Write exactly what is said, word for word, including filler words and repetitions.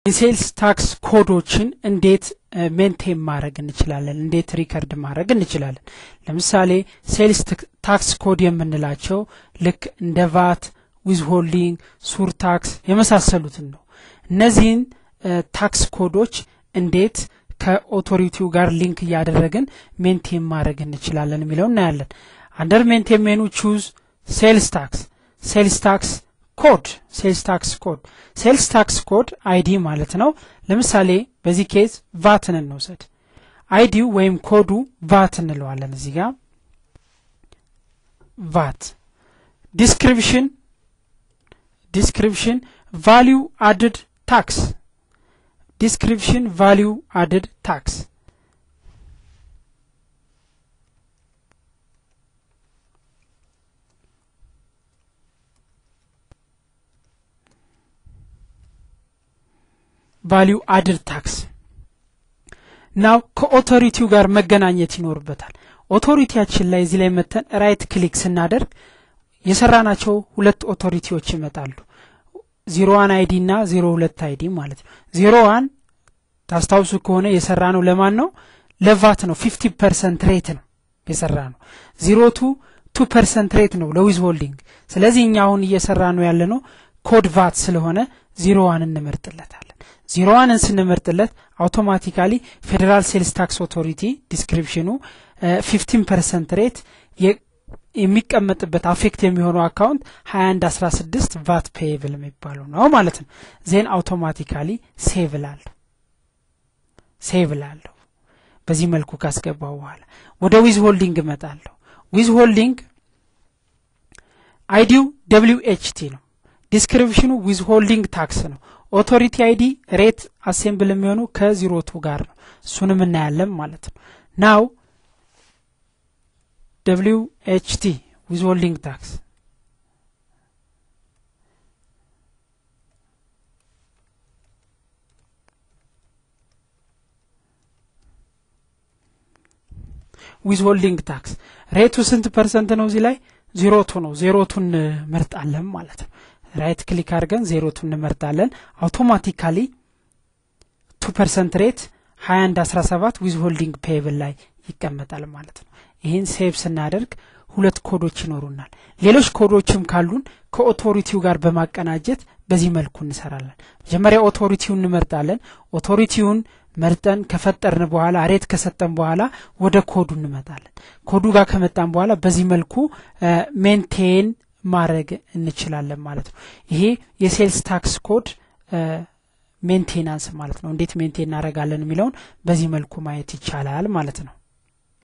የሴልስ ታክስ ኮዶችን እንዴት ሜንቴን ማድረግ እንችላለን እንዴት ሪከርድ ማድረግ እንችላለን ለምሳሌ ሴልስ ታክስ ኮድ የምንላቸው ልክ እንደ ቫት ዊዝሆልዲንግ ሱር ታክስ የመሳሰሉትን ነው እነዚህን ታክስ ኮዶች እንዴት ከኦቶሪቲው ጋር ሊንክ ያደረግን ሜንቴን ማድረግ እንችላለን የሚለው እናያለን አንደር ሜንቴን ሜኑ ቹዝ ሴልስ ታክስ ሴልስ ታክስ ኮድ ሴልስ ታክስ ኮድ ሴልስ ታክስ ኮድ አይዲ ማለት ነው ለምሳሌ በዚህ ኬዝ ቫትን እንውሰድ አይዲው ወይም ኮዱ ቫት እንለዋለን እዚህ ጋር ቫት ዲስክሪፕሽን ዲስክሪፕሽን ቫልዩ አድድ ታክስ ዲስክሪፕሽን ቫልዩ አድድ ታክስ value added tax now ከኦቶሪቲው ጋር መገናኘት ይኖርበታል ኦቶሪቲያችን ላይ እዚህ ላይ መተን ራይት ክሊክ ስናደርግ የሰራናቸው ሁለት ኦቶሪቲዎች ይመጣሉ ዜሮ ዋን አይዲ እና ዜሮ ሁለት አይዲ ማለት ነው ዜሮ ዋን ታስታውሱ ከሆነ የሰራነው ለማን ነው ለቫት ነው fifty percent ሬት ነው የሰራነው ዜሮ ቱ two percent ሬት ነው ለዊዝ ሆልዲንግ ስለዚህ እኛ አሁን እየሰራነው ያለነው ኮድ ቫት ስለሆነ ዜሮ ዋን እንመርጥለታለን ዜሮ ዋን እንስንመርጥለት አውቶማቲካሊ ፌደራል ሴልስ ታክስ ኦቶሪቲ ዲስክሪፕሽኑ fifteen percent ሬት የሚቀመጥበት አፌክት የሚሆነው አካውንት twenty-one sixteen ቫት ፔየብል የሚባለው ነው ማለት ነው ዜን አውቶማቲካሊ ሴቭ ላል ሴቭ ላል በዚህ መልኩ ካስገባው በኋላ ወደ ዊዝ ሆልዲንግ መጣለው ዊዝ ሆልዲንግ አይዲው ደብሊው ኤች ቲ ነው ዲስክሪፕሽኑ ዊዝ ሆልዲንግ ታክስ ነው ኦቶሪቲ አይዲ ሬት አሴምብል የሚሆነው ከዜሮ two ጋር ነው እሱንም እናያለን ማለት ነው now ደብሊው ኤች ቲ ዊዝ ሆልዲንግ ታክስ ዊዝ ሆልዲንግ ታክስ ሬቱ ስንት ፐርሰንት ነው እዚህ ላይ ዜሮ two ነው ዜሮ two መርጣለን ማለት ነው ራይት ክሊክ አድርገን ዜሮ two እንመርጣለን አውቶማቲካሊ two percent ሬት twenty-one seventeen ዊዝ ሆልዲንግ ፔየብል ላይ ይቀመጣል ማለት ነው ይሄን ሴቭ ስናደርግ ሁለት ኮዶች ይኖሩናል ሌሎች ኮዶችም ካሉን ከኦቶሪቲው ጋር በማቀናጀት በዚህ መልኩ እንሰራለን መጀመሪያ ኦቶሪቲውን እንመርጣለን ኦቶሪቲውን መርጠን ከፈጠርን በኋላ ሬት ከሰጠን በኋላ ወደ ኮዱ እንመጣለን ኮዱ ጋር ከመጣን በኋላ በዚህ መልኩ ሜንቴን ማድረግ እንችላለን ማለት ነው ይሄ የሴልስ ታክስ ኮድ ሜንቴናንስ ማለት ነው እንዴት ሜንቴን እናደርጋለን የሚለውን በዚህ መልኩ ማየት ይቻላል ማለት ነው